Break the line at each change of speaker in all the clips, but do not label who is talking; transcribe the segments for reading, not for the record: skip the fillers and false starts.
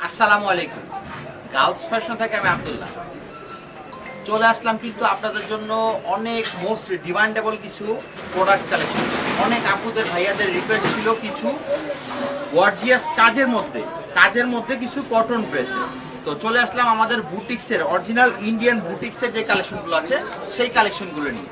আসসালামু আলাইকুম। Girls fashion থেকে আমি আব্দুল্লাহ চলে আসলাম কিন্তু আপনাদের জন্য অনেক মোস্ট ডিমান্ডেবল কিছু প্রোডাক্ট কালেকশন। অনেক আপুদের ভাইয়াদের রিকোয়েস্ট ছিল কিছু গর্জিয়াস কাজের মধ্যে কিছু কটন ড্রেস। তো চলে আসলাম আমাদের বুটিক্সের অরিজিনাল ইন্ডিয়ান বুটিক্সের যে কালেকশনগুলো আছে সেই কালেকশনগুলো নিয়ে।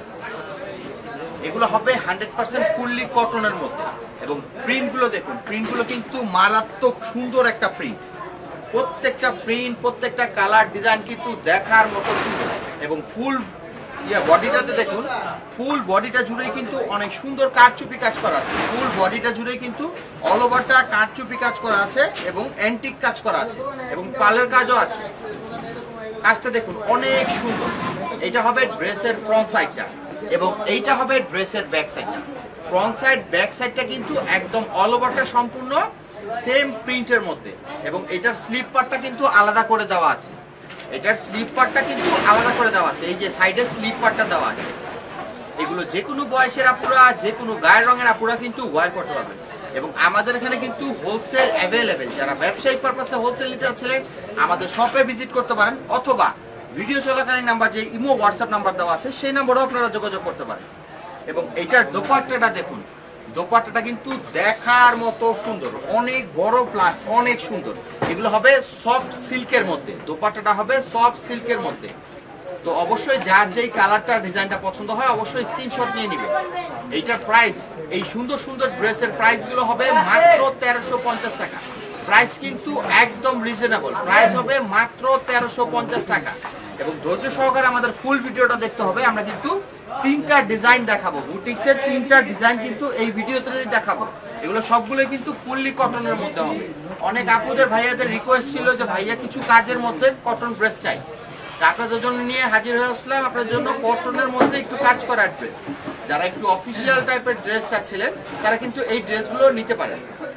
এগুলো হবে 100% ফুললি কটনের মধ্যে এবং প্রিন্টগুলো দেখুন, প্রিন্টগুলো কিন্তু মারাত্মক সুন্দর একটা প্রিন্ট। প্রত্যেকটা প্রিন্ট, প্রত্যেকটা কালার ডিজাইন কিন্তু দেখার মতো সুন্দর এবং ফুল বডিটাতে দেখুন, ফুল বডিটা জুড়েই কিন্তু অনেক সুন্দর কারচুপি কাজ করা আছে। ফুল বডিটা জুড়েই কিন্তু অল ওভারটা কারচুপি কাজ করা আছে এবং অ্যান্টিক কাজ করা আছে এবং পার্লের কাজও আছে। কাজটা দেখুন অনেক সুন্দর। এটা হবে ড্রেসের ফ্রন্ট সাইডটা এবং এইটা হবে ড্রেসের ব্যাক সাইডটা। ফ্রন্ট সাইড ব্যাক সাইডটা কিন্তু একদম অল ওভারটা সম্পূর্ণ সেম প্রিন্টের মধ্যে এবং এটার স্লিপ পার্টটা কিন্তু আলাদা করে দেওয়া আছে। এটার স্লিপ পার্টটা কিন্তু আলাদা করে দেওয়া আছে, এই যে সাইডের স্লিপ পার্টটা দেওয়া আছে। এগুলো যে কোনো বয়সের আপুরা, যে কোনো গায়ের রঙের আপুরা কিন্তু ওয়্যার করতে পারবেন এবং আমাদের এখানে কিন্তু হোলসেল অ্যাভেলেবেল। যারা ব্যবসায়িক পারপাসে হোলসেল নিতে চাচ্ছিলেন আমাদের শপে ভিজিট করতে পারেন অথবা ভিডিও চলাকালীন নাম্বার যে ইমো হোয়াটসঅ্যাপ নাম্বার দেওয়া আছে সেই নাম্বারেও আপনারা যোগাযোগ করতে পারেন। এবং এইটার দোপাট্টাটা দেখুন, দোপাট্টাটা কিন্তু দেখার মতো সুন্দর, অনেক বড় প্লাস অনেক সুন্দর। এগুলো হবে সফট সিল্কের মধ্যে, দোপাট্টাটা হবে সফট সিল্কের মধ্যে। তো অবশ্যই যার যেই কালারটা ডিজাইনটা পছন্দ হয় অবশ্যই স্ক্রিনশট নিয়ে নেবেন। এইটার প্রাইস, এই সুন্দর সুন্দর ড্রেসের প্রাইসগুলো হবে মাত্র 1350 টাকা। প্রাইস কিন্তু একদম রিজনেবল, প্রাইস হবে মাত্র 1350 টাকা। এবং ধৈর্য সহকারে আমাদের ফুল ভিডিওটা দেখতে হবে। আমরা কিন্তু তিনটা ডিজাইন দেখাবো, বুটিক্সের তিনটা ডিজাইন কিন্তু এই ভিডিওতে দেখাবো। এগুলো সবগুলোই কিন্তু ফুললি কটনের মধ্যে হবে। অনেক আপুদের ভাইয়াদের রিকোয়েস্ট ছিল যে ভাইয়া কিছু কাজের মধ্যে কটন ড্রেস চাই। আপনাদের জন্য নিয়ে হাজির হয়ে আসলাম আপনার জন্য কটনের মধ্যে একটু কাজ করার ড্রেস। যারা একটু অফিসিয়াল টাইপের ড্রেস চাচ্ছিলেন তারা কিন্তু এই ড্রেসগুলো নিতে পারেন।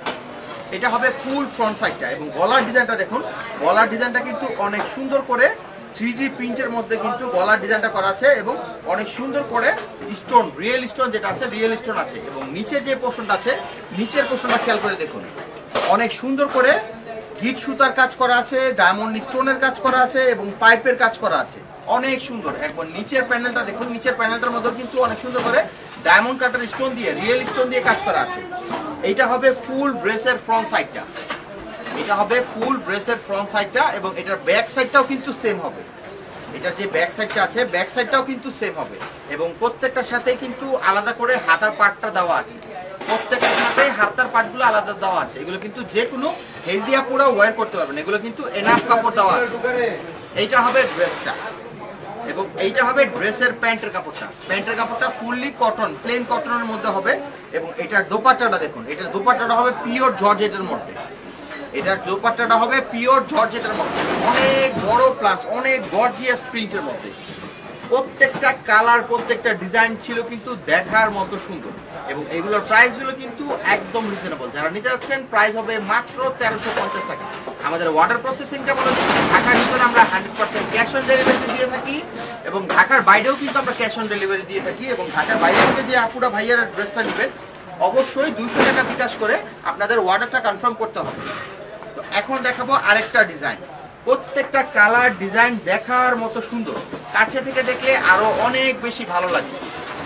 এটা হবে ফুল ফ্রন্ট সাইডটা এবং গলার ডিজাইনটা দেখুন, গলার ডিজাইনটা কিন্তু অনেক সুন্দর করে 3D প্রিন্টের মধ্যে কিন্তু গলার ডিজাইনটা করা আছে এবং অনেক সুন্দর করে স্টোন, রিয়েল স্টোন যেটা আছে রিয়েল স্টোন আছে। এবং নিচের যে পোর্শনটা আছে, নিচের পোর্শনটা খেয়াল করে দেখুন, অনেক সুন্দর করে গিট সুতার কাজ করা আছে, ডায়মন্ড স্টোনের কাজ করা আছে এবং পাইপের কাজ করা আছে। অনেক সুন্দর। একবার নিচের প্যানেলটা দেখুন, নিচের প্যানেলটার মধ্যেও কিন্তু অনেক সুন্দর করে ডায়মন্ড কাটার স্টোন দিয়ে, রিয়েল স্টোন দিয়ে কাজ করা আছে। এইটা হবে ফুল ড্রেসের ফ্রন্ট সাইডটা, এটা হবে ফুল ড্রেসের ফ্রন্ট সাইডটা এবং এটার ব্যাক সাইডটাও কিন্তু সেম হবে। এটার যে ব্যাক সাইডটা আছে ব্যাক সাইডটাও কিন্তু সেম হবে এবং প্রত্যেকটার সাথে কিন্তু আলাদা করে হাতার পার্টটা দেওয়া আছে। প্রত্যেকটার সাথে হাতার পার্টগুলো আলাদা দেওয়া আছে। এগুলো কিন্তু যে কোনো হেলদি আপুরা ওয়্যার করতে পারবেন। এগুলো কিন্তু এনাফ কাপড় দেওয়া আছে। এইটা হবে ড্রেসটা এবং এইটা হবে ড্রেসের প্যান্টের কাপড়টা। প্যান্টের কাপড়টা ফুললি কটন, প্লেন কটনের মধ্যে হবে এবং এটার দোপাট্টাটা দেখুন, এটার দোপাট্টাটা হবে পিওর জর্জেটের মধ্যে। এটার দোপাট্টাটা হবে পিওর জর্জেটের মধ্যে, অনেক বড় প্লাস অনেক গর্জিয়াস প্রিন্টের মধ্যে। প্রত্যেকটা কালার, প্রত্যেকটা ডিজাইন ছিল কিন্তু দেখার মতো সুন্দর এবং এগুলোর প্রাইসগুলো কিন্তু একদম রিজনেবল। যারা নিতে যাচ্ছেন প্রাইস হবে মাত্র 1350 টাকা। আমাদের অর্ডার প্রসেসিংটা বলে ঢাকার ভিতরে আমরা 100% ক্যাশ অন ডেলিভারি দিয়ে থাকি এবং ঢাকার বাইরেও কিন্তু আমরা ক্যাশ অন ডেলিভারি দিয়ে থাকি। এবং ঢাকার বাইরে থেকে যে আপুরা ভাইয়ার ড্রেসটা নেবেন অবশ্যই 200 টাকা বিকাশ করে আপনাদের অর্ডারটা কনফার্ম করতে হবে। তো এখন দেখাবো আরেকটা ডিজাইন। প্রত্যেকটা কালার ডিজাইন দেখার মতো সুন্দর, কাছে থেকে দেখলে আরো অনেক বেশি ভালো লাগবে।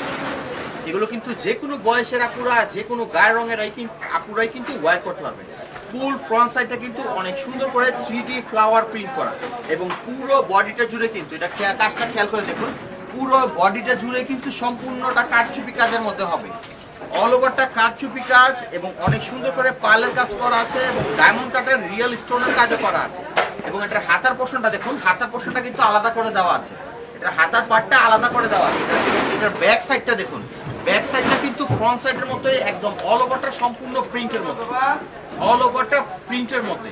এগুলো কিন্তু যে কোনো বয়সের আপুরা, যে কোনো গায়ের রঙের আপুরাই কিন্তু ওয়্যার করতে পারবে। ফুল ফ্রন্ট সাইডটা কিন্তু অনেক সুন্দর করে 3D ফ্লাওয়ার প্রিন্ট করা এবং পুরো বডিটা জুড়ে কিন্তু এটা কাজটা খেয়াল করে দেখুন, পুরো বডিটা জুড়ে কিন্তু সম্পূর্ণটা কারচুপি কাজের মধ্যে হবে। অল ওভারটা কারচুপি কাজ এবং অনেক সুন্দর করে পার্লের কাজ করা আছে এবং ডায়মন্ড কাটের রিয়েল স্টোনের কাজও করা আছে। এবং এটার হাতার পোর্শনটা দেখুন, হাতার পোর্শনটা কিন্তু আলাদা করে দেওয়া আছে, এটার হাতার পার্টটা আলাদা করে দেওয়া আছে। এটার ব্যাক সাইডটা দেখুন, ব্যাক সাইডটা কিন্তু ফ্রন্ট সাইডের মতোই একদম অল ওভারটা সম্পূর্ণ প্রিন্টের মতো, অল ওভারটা প্রিন্টের মধ্যে।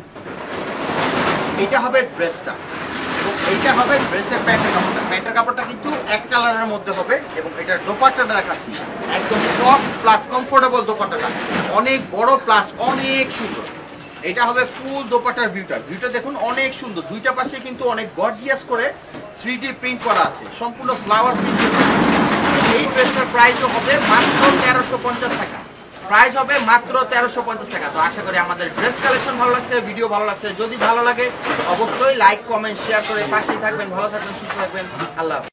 এটা হবে ড্রেসটা এবং এইটা হবে ড্রেসের প্যান্টের কাপড়টা। প্যান্টের কাপড়টা কিন্তু এক কালারের মধ্যে হবে এবং এটার দোপাট্টাটা দেখাচ্ছি একদম সফট প্লাস কমফোর্টেবল দোপাট্টাটা, অনেক বড় প্লাস অনেক সুন্দর। এটা হবে ফুল দোপাট্টার ভিউটা, ভিউটা দেখুন অনেক সুন্দর। দুইটা পাশে কিন্তু অনেক গর্জিয়াস করে 3D প্রিন্ট করা আছে, সম্পূর্ণ ফ্লাওয়ার প্রিন্ট। এই ড্রেসটার প্রাইসও হবে মাত্র 1350 টাকা। প্রাইস হবে মাত্র 1350 টাকা। তো আশা করি আমাদের ড্রেস কালেকশন ভালো লাগছে, ভিডিও ভালো লাগছে। যদি ভালো লাগে অবশ্যই লাইক কমেন্ট শেয়ার করে পাশেই থাকবেন। ভালো থাকবেন, সুস্থ থাকবেন। আল্লাহ হাফেজ।